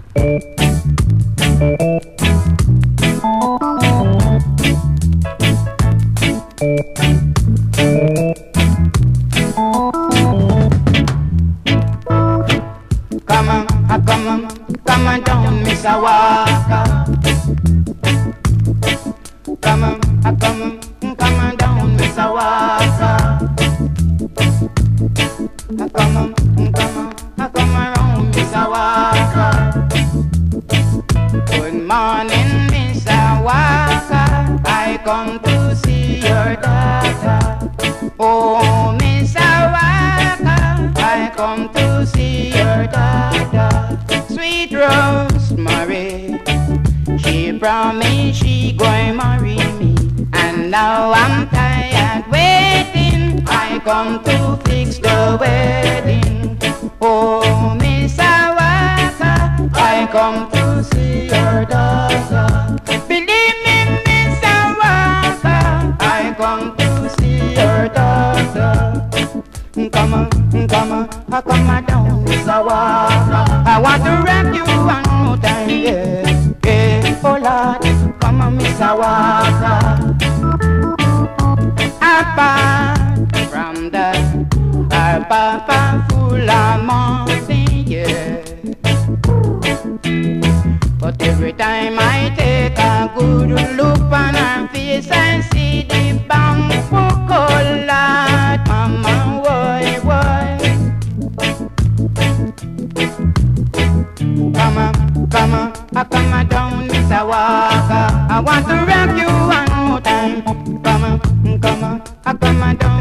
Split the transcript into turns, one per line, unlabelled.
Come on down, Miss Walker. Come on down, Miss Walker. Come around, Miss Walker. Good morning, Miss Walker. I come to see your daughter. Oh, Miss Walker, I come to see your daughter. Sweet Rosemary, she promised she going marry me, and now I'm tired waiting. I come to fix the wedding. Oh, Miss Walker, I come to see your daughter. Believe me, Miss Walker, I come to see your daughter. Come on down, Miss Walker. I want to wrap you one more time, yeah, yeah. Oh Lord, come on, Miss Walker. Apart from the Papa full of mountain, yeah. But every time I take a good look on her face, I see the bamboo collar. Mama, why? Come on down, Miss Walker. I want to rock you one more time. Come on down.